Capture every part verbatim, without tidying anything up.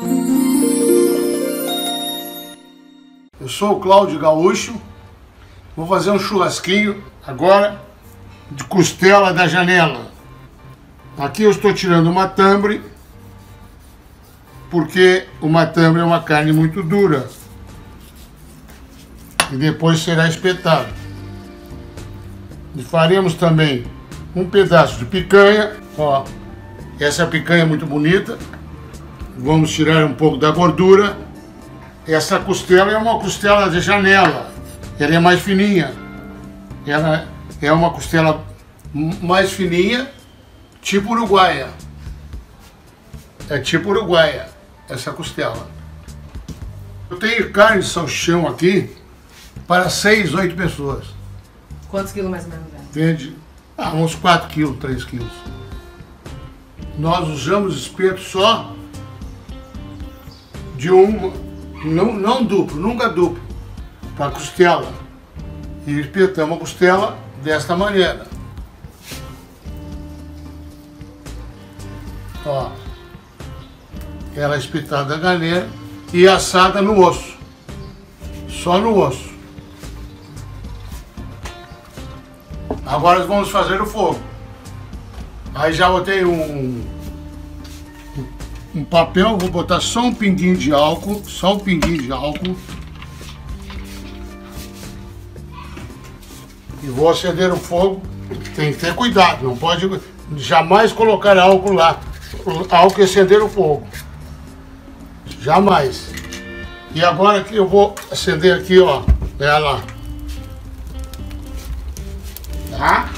Eu sou o Cláudio Gaúcho, vou fazer um churrasquinho agora de costela da janela. Aqui eu estou tirando uma tambre, porque uma tambre é uma carne muito dura e depois será espetado. E faremos também um pedaço de picanha, ó, essa picanha é muito bonita, vamos tirar um pouco da gordura. Essa costela é uma costela de janela, ela é mais fininha, ela é uma costela mais fininha, tipo uruguaia, é tipo uruguaia essa costela. Eu tenho carne de salsichão aqui para seis, oito pessoas. Quantos quilos mais ou menos? Entende? Ah, uns quatro quilos, três quilos. Nós usamos espeto só de uma, não, não duplo, nunca duplo, para costela. E espetamos a costela desta maneira. Ó, ela é espetada a galera e assada no osso, só no osso. Agora vamos fazer o fogo. Aí já botei um, um papel, vou botar só um pinguinho de álcool, só um pinguinho de álcool. E vou acender o fogo, tem que ter cuidado, não pode jamais colocar álcool lá, álcool e acender o fogo. Jamais. E agora que eu vou acender aqui, ó, ela. Tá?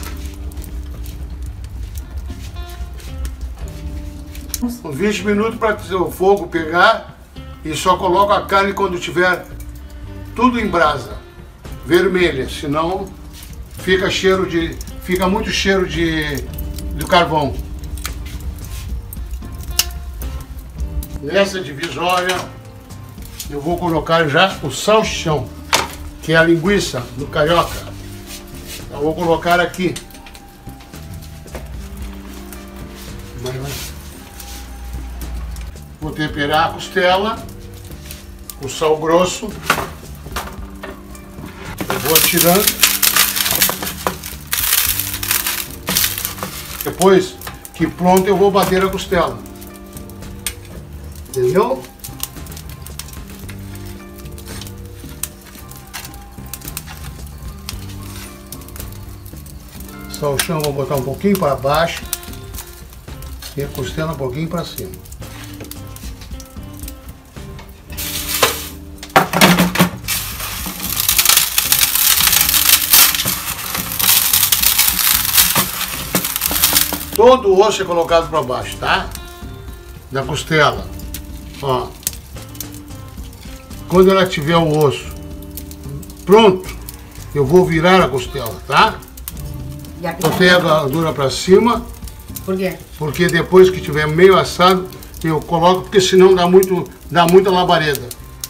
Uns vinte minutos para o fogo pegar e só coloco a carne quando tiver tudo em brasa, vermelha, senão fica cheiro de, fica muito cheiro de, de carvão. Nessa divisória eu vou colocar já o salsichão, que é a linguiça do carioca. Eu vou colocar aqui. Vou temperar a costela com sal grosso. Eu vou atirando. Depois que pronto, eu vou bater a costela. Entendeu? Salsichão vou botar um pouquinho para baixo e a costela um pouquinho para cima. Todo o osso é colocado para baixo, tá? Da costela. Ó. Quando ela tiver o osso pronto, eu vou virar a costela, tá? Botei a gordura para cima. Por quê? Porque depois que tiver meio assado, eu coloco, porque senão dá, muito, dá muita labareda.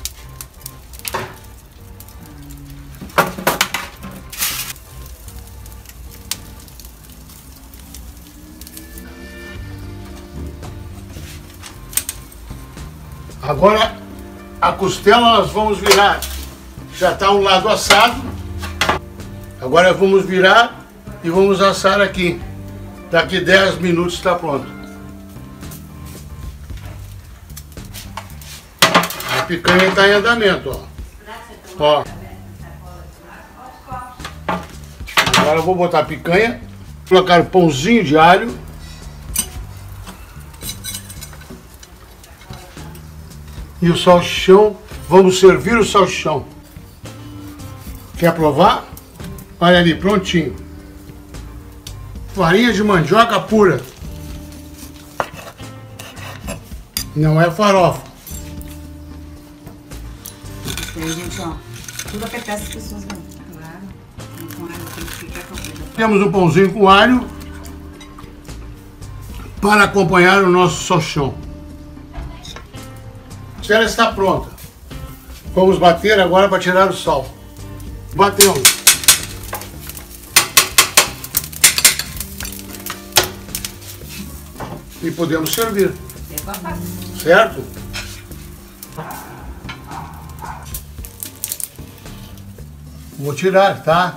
Agora a costela nós vamos virar. Já está um lado assado. Agora vamos virar e vamos assar aqui. Daqui dez minutos está pronto. A picanha está em andamento, ó. Ó. Agora eu vou botar a picanha, colocar o pãozinho de alho. E o salsichão, vamos servir o salsichão. Quer provar? Olha ali, prontinho. Farinha de mandioca pura. Não é farofa. Isso aí, gente, ó. Tudo apetece as pessoas, né? Claro. Com alho tem que ficar com a... Temos um pãozinho com alho para acompanhar o nosso salsichão. A costela está pronta. Vamos bater agora para tirar o sal. Bateu. E podemos servir. Certo? Vou tirar, tá?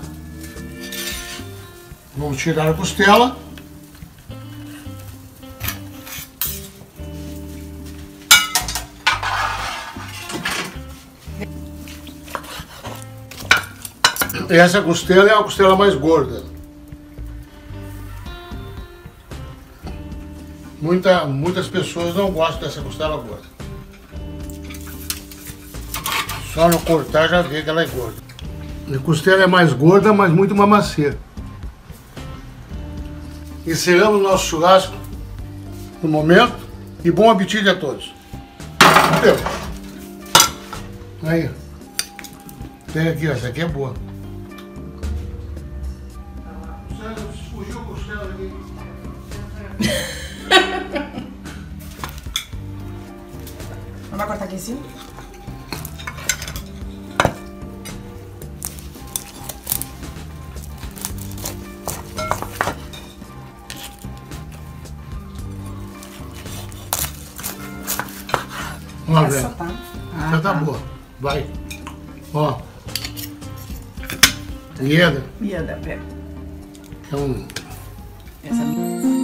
Vamos tirar a costela. Essa costela é a costela mais gorda. Muita, muitas pessoas não gostam dessa costela gorda. Só no cortar já vê que ela é gorda. A costela é mais gorda, mas muito mais macia. Encerramos o nosso churrasco no momento e bom apetite a todos. Entendeu? Aí. Pega aqui, ó. Essa aqui é boa. Fugiu a costela aqui. Não vai cortar aqui em cima? Vamos ver. Essa tá. Ah, Já tá boa. Vai. Ó. Mieda. Mieda, pega. É um... Essa